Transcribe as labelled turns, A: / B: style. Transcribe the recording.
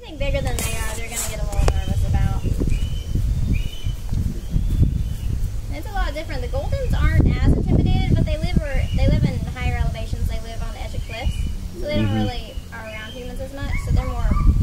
A: anything bigger than they are, they're going to get a little nervous about. It's a lot different. The Goldens aren't as intimidated, but they live in higher elevations. They live on the edge of cliffs, so they don't really are around humans as much. So they're more